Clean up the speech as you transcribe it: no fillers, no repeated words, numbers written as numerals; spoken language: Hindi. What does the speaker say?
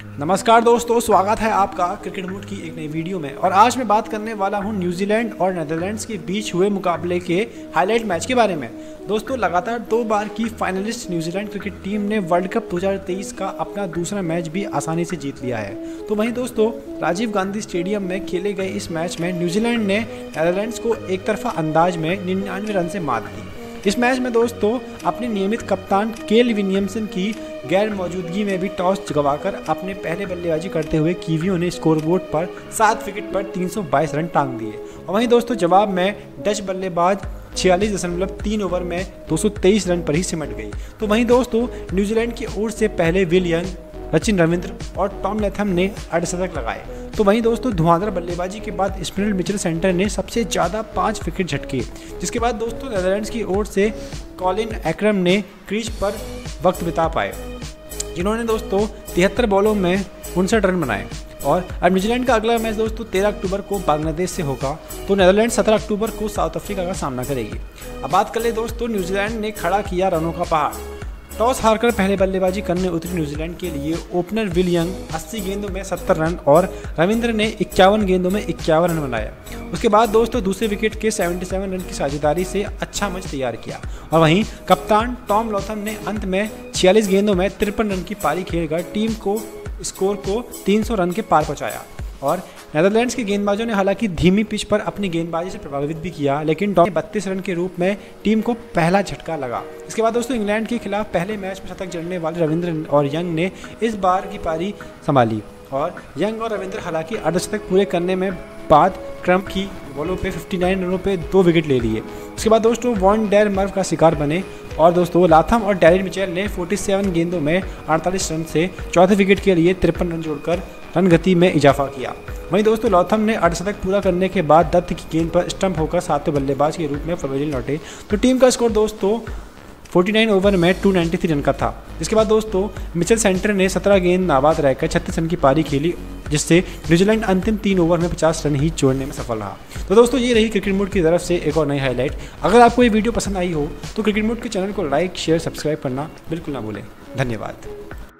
नमस्कार दोस्तों, स्वागत है आपका क्रिकेट मूड की एक नई वीडियो में। और आज मैं बात करने वाला हूं न्यूजीलैंड और नीदरलैंड्स के बीच हुए मुकाबले के हाईलाइट मैच के बारे में। दोस्तों, लगातार 2 बार की फाइनलिस्ट न्यूजीलैंड क्रिकेट टीम ने वर्ल्ड कप 2023 का अपना दूसरा मैच भी आसानी से जीत लिया है। तो वहीं दोस्तों, राजीव गांधी स्टेडियम में खेले गए इस मैच में न्यूजीलैंड ने नीदरलैंड्स को एक तरफा अंदाज में 99 रन से मात दी। इस मैच में दोस्तों अपने नियमित कप्तान केल विलियमसन की गैर मौजूदगी में भी टॉस गंवाकर अपने पहले बल्लेबाजी करते हुए कीवियों ने स्कोरबोर्ड पर 7 विकेट पर 322 रन टांग दिए। और वहीं दोस्तों जवाब में डच बल्लेबाज 46.3 ओवर में 223 रन पर ही सिमट गई। तो वहीं दोस्तों न्यूजीलैंड की ओर से पहले विल यंग, सचिन रविंद्र और टॉम लैथम ने अर्धशतक लगाए। तो वहीं दोस्तों धुआंधार बल्लेबाजी के बाद स्पिनर मिचेल सेंटर ने सबसे ज़्यादा 5 विकेट झटके, जिसके बाद दोस्तों नीदरलैंड्स की ओर से कॉलिन एक्रम ने क्रीज पर वक्त बिता पाए, जिन्होंने दोस्तों 73 बॉलों में 59 रन बनाए। और अब न्यूजीलैंड का अगला मैच दोस्तों 13 अक्टूबर को बांग्लादेश से होगा, तो नीदरलैंड 17 अक्टूबर को साउथ अफ्रीका का सामना करेगी। अब बात कर ले दोस्तों, न्यूजीलैंड ने खड़ा किया रनों का पहाड़। टॉस हारकर पहले बल्लेबाजी करने उतरी न्यूजीलैंड के लिए ओपनर विल यंग 80 गेंदों में 70 रन और रविंद्र ने 51 गेंदों में 51 रन बनाया। उसके बाद दोस्तों दूसरे विकेट के 77 रन की साझेदारी से अच्छा मैच तैयार किया। और वहीं कप्तान टॉम लैथम ने अंत में 46 गेंदों में 53 रन की पारी खेलकर टीम को स्कोर को 300 रन के पार पहुंचाया। और नीदरलैंड्स के गेंदबाजों ने हालांकि धीमी पिच पर अपनी गेंदबाजी से प्रभावित भी किया, लेकिन टॉम 32 रन के रूप में टीम को पहला झटका लगा। इसके बाद दोस्तों इंग्लैंड के खिलाफ पहले मैच में शतक जड़ने वाले रविंद्र और यंग ने इस बार की पारी संभाली। और यंग और रविंद्र हालांकि अर्धशतक पूरे करने में बाद क्रम की बॉलों पे 59 रनों पे 2 विकेट ले लिए। उसके बाद दोस्तों वॉन डेर मर्व का शिकार बने और दोस्तों लाथम और डैरिल मिचेल ने 47 गेंदों में 48 रन से चौथे विकेट के लिए 53 रन जोड़कर रन गति में इजाफा किया। वहीं दोस्तों लैथम ने अर्धशतक पूरा करने के बाद दत्त की गेंद पर स्टंप होकर 7वें बल्लेबाज के रूप में फरवरी लौटे। तो टीम का स्कोर दोस्तों 49 ओवर में 293 रन का था। इसके बाद दोस्तों मिचेल सेंटर ने 17 गेंद नाबाद रहकर 36 रन की पारी खेली, जिससे न्यूजीलैंड अंतिम 3 ओवर में 50 रन ही जोड़ने में सफल रहा। तो दोस्तों ये रही क्रिकेट मूड की तरफ से एक और नई हाईलाइट। अगर आपको ये वीडियो पसंद आई हो तो क्रिकेट मूड के चैनल को लाइक, शेयर, सब्सक्राइब करना बिल्कुल ना भूलें। धन्यवाद।